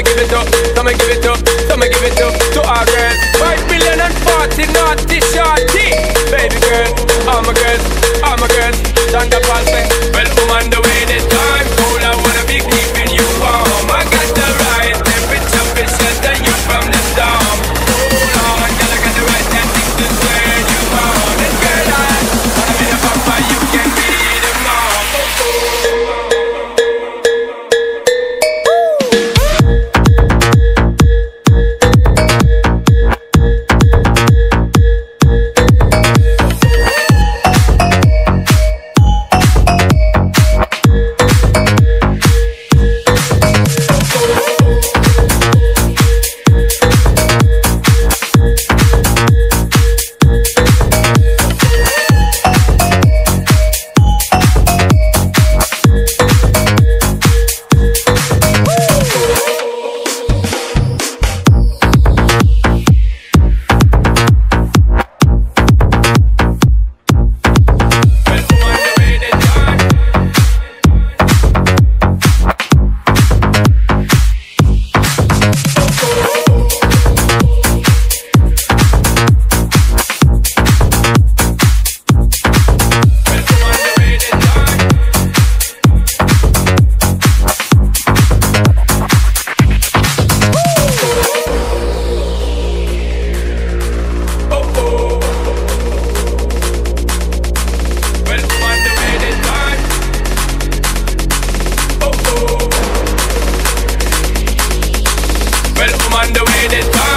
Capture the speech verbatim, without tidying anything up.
me give it up, so me give it up, so me give it up to our girls. Five billion and forty naughty shorty. Baby girl, all my girls, all my girls. Stand up and say, well, I'm on the way this time. Cold, I wanna be keeping you warm. I got the right temperature, be shelter you from the storm. Hold on, girl, I got the right tactics to turn you on. And girl, I wanna be the papa, you can be the mom. Oh, oh. On the way this time.